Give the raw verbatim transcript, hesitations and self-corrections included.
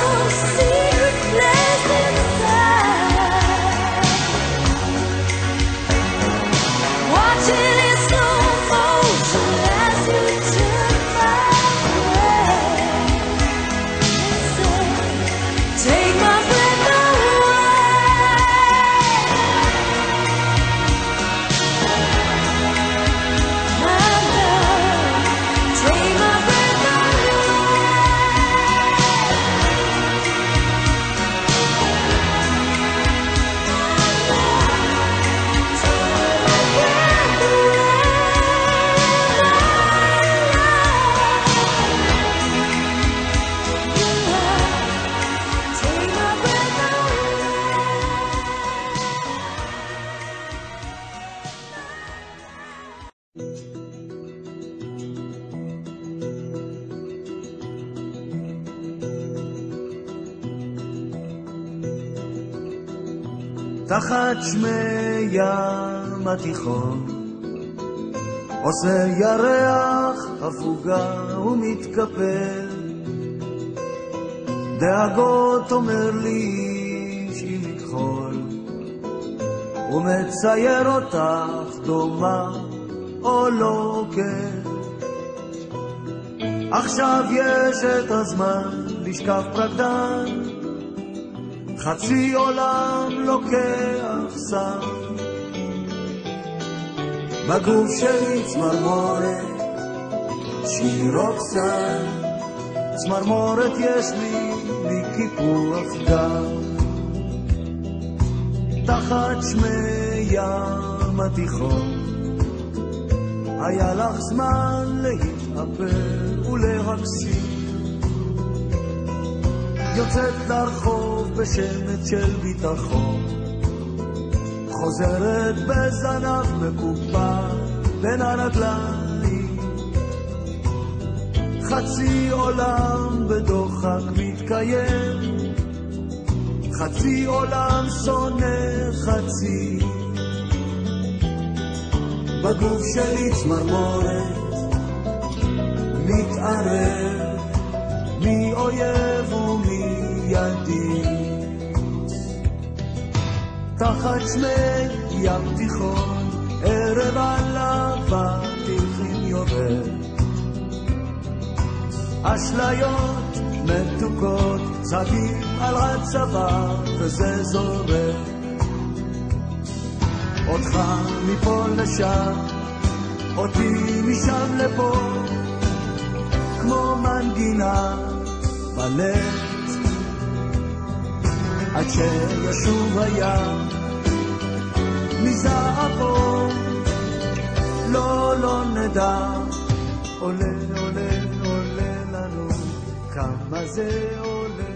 תחת שמי ים התיכון עושה ירח הפוגה ומתקפל, דאגות אומר לי שהיא מכחול, ומצייר אותך דומה או לא כן. עכשיו יש את הזמן לשכב פרקדן, חצי עולם לוקח סם, בגוף שלי צמרמורת, שירות קצת, צמרמורת יש לי, לי קיפוח גם. תחת שמי ים התיכון היה לך זמן להתאפר ולהקסים, יוצאת לרחוב בשמץ של ביטחון, חוזרת בזנב מקופה בין הרגליים, חצי עולם בדוחק מתקיים, חצי עולם שונא חצי, בגוף שלי צמרמורת מתערב, מי אויב ומי ידיד. תחת שמי ים תיכון ערב עליו התיכין יורד, אשליות מתוקות צדים על הצבא וזה זורק, אותך מפה לשם, אותי משם לפה, כמו מנגינה בלט, עד שישוב הים מזעפו, לא לא נדע, עולה עולה עולה לנו, כמה זה עולה.